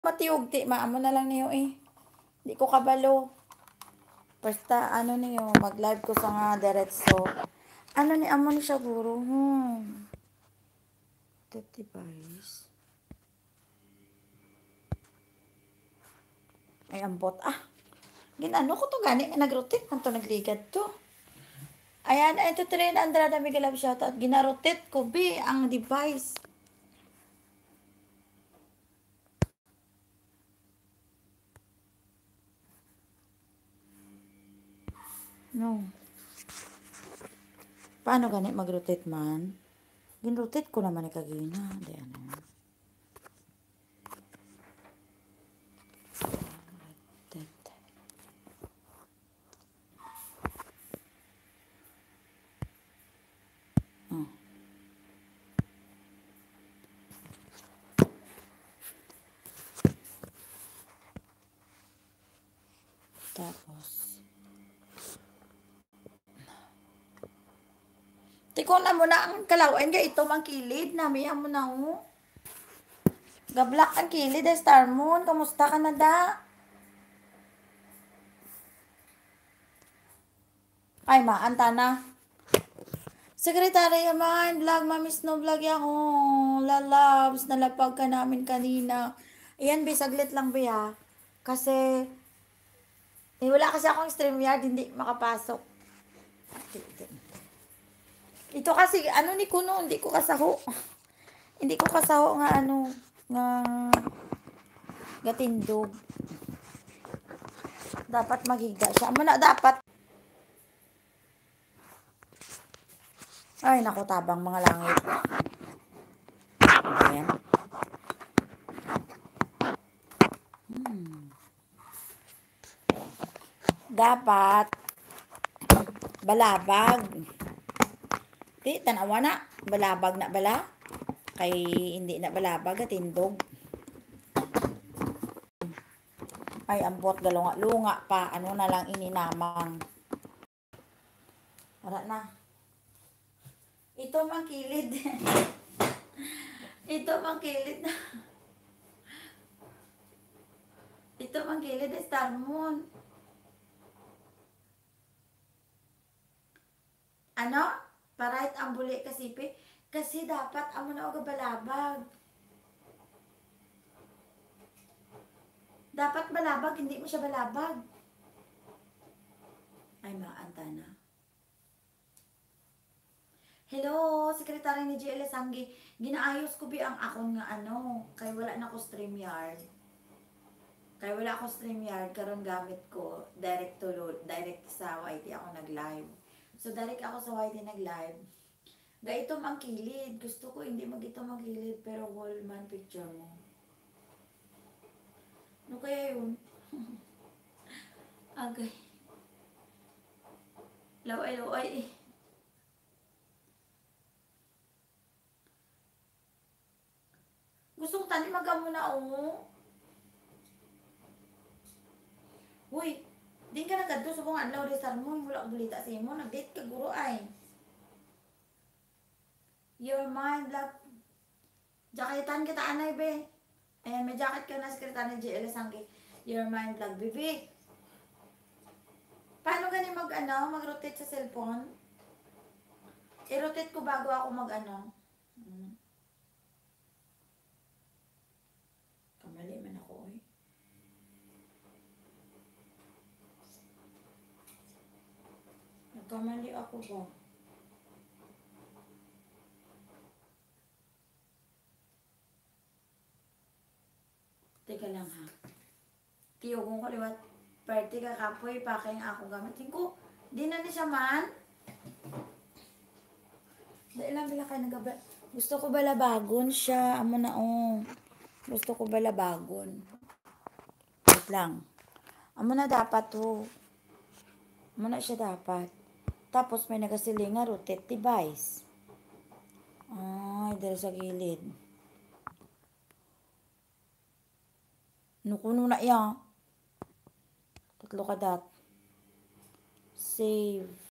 Matiog ti maamo na lang niyo eh. Di ko kabalo. Basta ano niyo, mag-live ko sa nga diretso. Ano ni amo ni siya guro? Device. Ay ambot ginano ko to gani nagrotate man to nagligad to. Ayan, ito Trin Andrada Miguel shoutout. Ginarotate ko bi ang device. No. Paano gani mag-rotate man? Gin-rotate ko naman ni kagina. Di ano. Tapos tikon na mo na ang kalawan ga ito mang kilid na may amo na ho. Gablak ang kilid Star Moon. Kamusta ka na da? Ay maanta na. Sekretarya man, vlog, mamis no vlog ako. Lalabs, nalapag ka namin kanina. Ayan, saglit lang ba kasi wala kasi akong StreamYard, hindi makapasok. Ito kasi, ano ni Kuno, hindi ko kasaho. Hindi ko kasaho nga nga gatindog. Dapat maghiga siya. Muna dapat. Ay, naku, tabang mga langit. Ayan. Dapat balabag. Di, tanawa na. Balabag na bala. Kay hindi na balabag at tindog. Ay, ambot galunga-lunga pa. Ano na lang ininamang. Wala na. Ito mang kilid. Ito mang kilid na. Ito mang kilid Star Moon. Ano? Parait ang buli kasipi. Kasi dapat amo na og balabag. Dapat balabag, hindi mo siya balabag. Ay, maanta na. Hello, sekretary ni GL Sanggi. Ginaayos ko bi ang akon nga kay wala na ko StreamYard. Kay wala ko StreamYard, karon gamit ko direct to load, direct sa YT ako nag-live. So direct ako sa YT nag-live. Gaitom ang kilid. Gusto ko hindi magitom ang kilid pero wall man picture mo. Ano kaya yun? Agay. Laway. Gusto ko tani magamo na Uy, din ka nagadto sa mga adlaw di Star Moon, wala bulita sa imo, nag-date ka guro ay. Your mind vlog. Jaketan kita anay be. Ayan, may jacket ka na sekretary ni GL Sanggi. Your mind vlog, bibi. Paano gani mag-rotate sa cellphone? I-rotate ko bago ako Kamali man ako Nagkamali ako ba? Teka lang ha. Tiyogong ko liwat. Party ka kapoy, pakay nga ako gamitin ko. Di na siya man. Dahil lang bila kayo nagabla. Gusto ko balabagon siya. Amo na Gusto ko balabagon. Wait lang. Amo na dapat Amo na siya dapat. Tapos may nagasilinga rotate device. Ay, dahil sa gilid. Nukuno na iya. Tatlo ka dat. Save.